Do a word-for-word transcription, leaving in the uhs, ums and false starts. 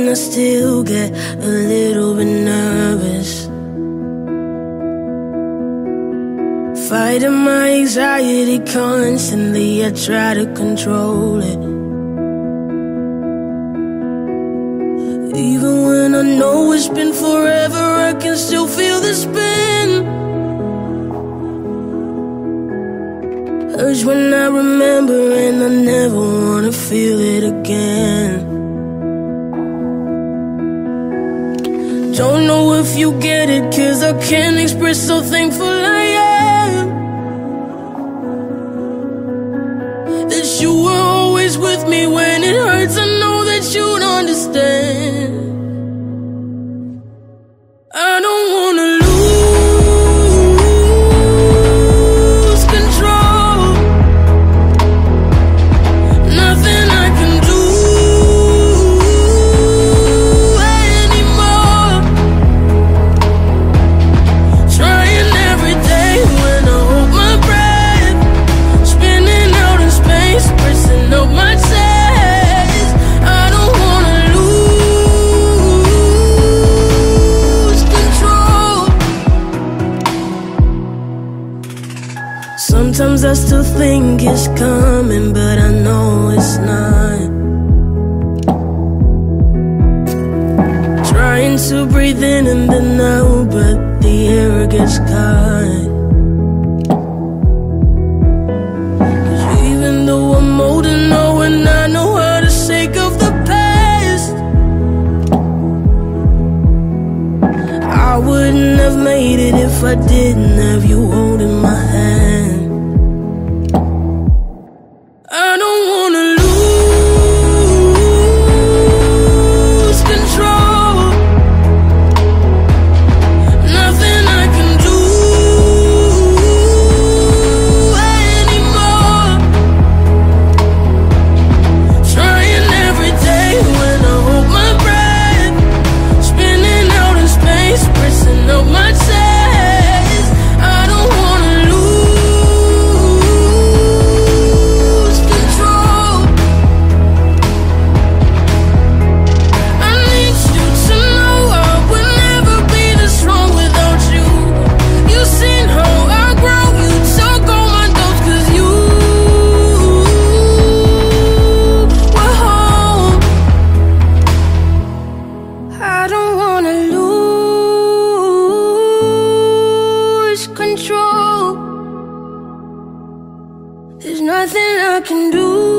I still get a little bit nervous. Fighting my anxiety constantly, I try to control it. Even when I know it's been forever, I can still feel the spin. Urge when I remember, and I never wanna feel it again. Don't know if you get it, 'cause I can't express how thankful I am that you were always with me when it hurts. I know that you'd understand. I don't wanna lose control. Nothing I can do anymore. Trying every day when I hold my breath, spinning out in space, pressing up my chest. I don't wanna lose control. Sometimes I still think it's coming, but I know it's not. Trying to breathe in and then out, but the air gets caught. 'Cause even though I'm old and know, and I know how to shake off the past, I wouldn't have made it if I didn't have you holding my hand. I don't wanna lose control. Nothing I can do anymore. Trying every day when I hold my breath, spinning out in space, pressing up my chest. I don't wanna lose control. I need you to know I would never be this strong without you. You seen how I grow, you took all my doubts, 'cause you were home. I don't wanna lose control. There's nothing I can do